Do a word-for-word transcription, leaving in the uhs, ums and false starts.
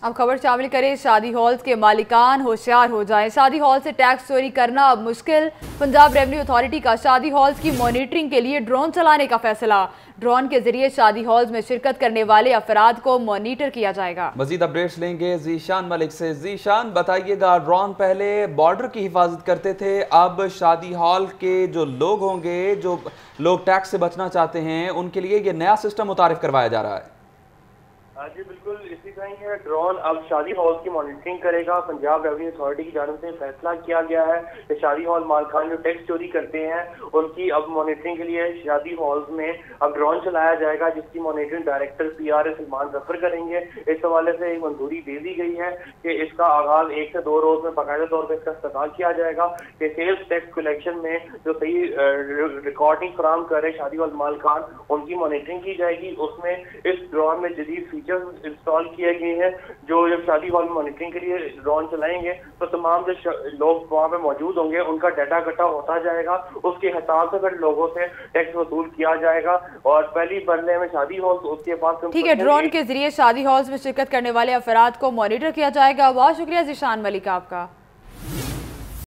अब खबर शामिल करें, शादी हॉल्स के मालिकान होशियार हो जाएं। शादी हॉल से टैक्स चोरी करना अब मुश्किल। पंजाब रेवेन्यू अथॉरिटी का शादी हॉल्स की मॉनिटरिंग के लिए ड्रोन चलाने का फैसला। ड्रोन के जरिए शादी हॉल्स में शिरकत करने वाले अफराद को मॉनिटर किया जाएगा। मजीद अपडेट्स लेंगे जीशान मलिक से। जीशान, बताइएगा, ड्रोन पहले बॉर्डर की हिफाजत करते थे, अब शादी हॉल के जो लोग होंगे, जो लोग टैक्स से बचना चाहते हैं, उनके लिए ये नया सिस्टम मुतारिफ करवाया जा रहा है। जी बिल्कुल इसी तरह ही है। ड्रोन अब शादी हॉल की मॉनिटरिंग करेगा। पंजाब रेवेन्यू अथॉरिटी की जानिब से फैसला किया गया है कि शादी हॉल मालकान जो टैक्स चोरी करते हैं उनकी अब मॉनिटरिंग के लिए शादी हॉल्स में अब ड्रोन चलाया जाएगा, जिसकी monitoring director P R A Salman Zafar करेंगे। इस हवाले से एक मंजूरी दे दी गई है कि इसका आगाज एक से दो रोज में बाकायदा तौर पर इसका इस्तेमाल किया जाएगा कि सेल्स टैक्स कलेक्शन में जो सही रिकॉर्डिंग फराम करे शादी हॉल मालकान, उनकी मॉनिटरिंग की जाएगी। उसमें इस ड्रोन में जदीद फीचर इंस्टॉल किए गए हैं, जो जब शादी हॉल मॉनिटरिंग के लिए ड्रोन चलाएंगे तो तमाम जो लोग वहाँ पे मौजूद होंगे उनका डाटा इकट्ठा होता जाएगा। उसके हिसाब से फिर लोगों से टैक्स वसूल किया जाएगा। और पहली बदले में शादी हॉल तो उसके पास ठीक है, ड्रोन के जरिए शादी हॉल्स में शिरकत करने वाले अफराद को मॉनिटर किया जाएगा। बहुत शुक्रिया जीशान मलिक आपका।